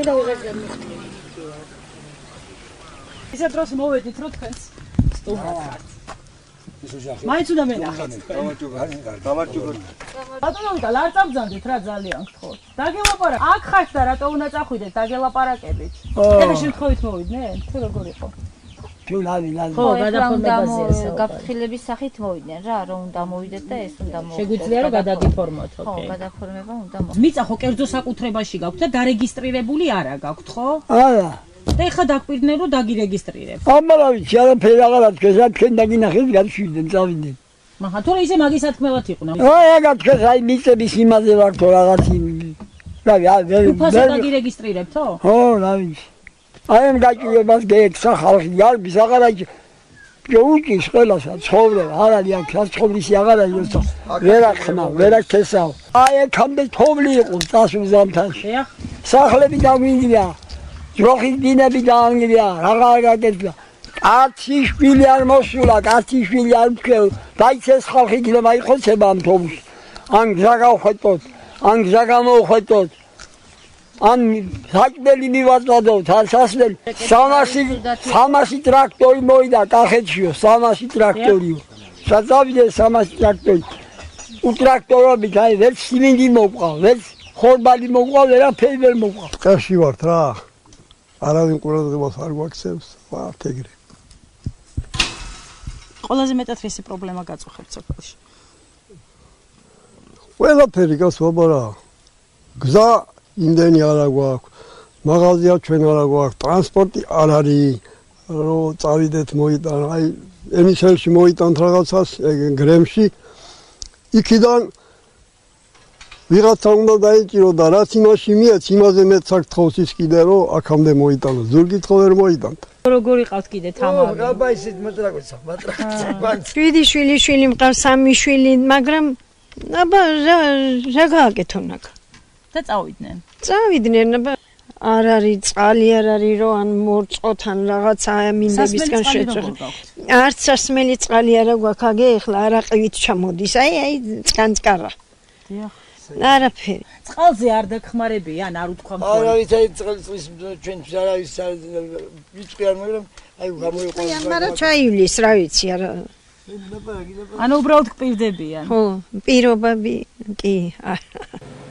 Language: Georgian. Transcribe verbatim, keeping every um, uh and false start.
და ვიღაცა მიხდი. ისე დროს მოვედით რომ თქვენს სტუმრად. მაინც უნდა მენახეთ. ბატონო ვიტალ არ წამბძანდით რა ძალიან გთხოვთ. დაგელაპარაკ. აქ ხართ და რატო უნდა წახვიდეთ დაგელაპარაკებით? ეხლა შემთხვევით მოვიდნენ? თუ როგორ იყო? თუ ლავი ლავი. ხო, გადაფორმებაზეა. გაფრთხილების სახით მოვიდნენ რა, რომ უნდა მოვიდეთ და ეს უნდა მოვიდეთ. შეგვიძლია რომ გადაგიფორმოთ, ხო, გადაფორმება უნდა მოვიდეთ. მიწა ხო კერძო საკუთრებაში გაქვთ და დარეგისტრირებული არა გაქვთ, ხო? არა. და ეხლა დაგვირდნენ რომ დაგირეგისტრირებთ. ამარავით, არაფერი აღარა თქვენ, თქვენ დაგინახეთ, გადავშვიდნენ, წავიდნენ. მაჰა, თორე ისე მაგის ათქმევათ იყვნა. აი, აგათ თქვენ აი მიწების იმაზე ვარ თო რაღაც იმ. რავი, აი, ვერ უფასო დაგირეგისტრირებთო? ხო, რავი. აი, ამ გაჭირებას გექცა ხალხი, გარბის აღარა ჯოუკის ყველასა ცხოვრება, არ არის აქ საცხოვრისი აღარა ის. ვერა ხმა, ვერა ქესავ. აი, აქამდე თოვლი იყო წასულ ზამთარში. სახლები დაგვინგრია. ჯოხის დინები დაანგრია, რაღა გაკეთდა. კაცი შვილი არ მოსულა, კაცი შვილი არ მქელ. დაიცეს ხალხი კიდე მაიხოცება ამ თოვლში. ან გზა გავხვეტოთ, ან გზა გამოვხვეტოთ. ან საჭმელი მივაწოდოთ, ან სასმელი. სამასი ტრაქტორი მოვიდა კახეთშიო, სამასი ტრაქტორიო. საწავიდე სამასი ტრაქტორი. უტრაქტორობით აი ვერც სიმინდი მოყვა, ვერც ხორბალი მოყვა, ვერაფერი ვერ მოყვა. წაში ვართ რა. არავინ ყურადღებას არ გვაქცევს, ვართ ეგრე. ყველაზე მეტად რისი პრობლემა გაწუხებთ სოფელში? ყველაფერი გასვაბა რა. გზა იმდენი არა გვაქვს, მაღაზია ჩვენ არა გვაქვს, ტრანსპორტი არ არის, რომ წავიდეთ მოიტან, აი ემისელში მოიტანთ რაღაცას, გრემში. იქიდან ვიღაცა უნდა დაიჭირო და რაც იმაში მიეც, იმაზე მეც აქ თხოვს ის კიდე რომ აქამდე მოიტანო. ზურგით ხო ვერ მოიტანთ. როგორ იყავთ კიდე თამარი? ო, აბა ისეთ მოტრაკოცა, მოტრაკოცა. შვიდი შვილი შვილი მყავს, სამი შვილი, მაგრამ აბა რა რა გააკეთონ აქ? და წავიდნენ. წავიდნენ, აბა არ არის წყალი არ არის რომ ან მორწყოთ ან რაღაცა ამინდებისგან შეჭრა. არც სასმელი წყალი არა გვაქვს, აგე ეხლა არაყივით ჩამოდის. აი აი წყანწყარა. დიახ. არაფერი. წყალზე არ დაგხმარებიან, არ უთქვა მქონე. არა ვიცი აი წყლის ჩვენს არავის ვიწყი არ მაგრამ აი გამოიყვანს. აი მაგრამ ჩაივლის რა ვიცი არა. ანუ უბრალოდ გპირდებიან. ხო, პირობები კი.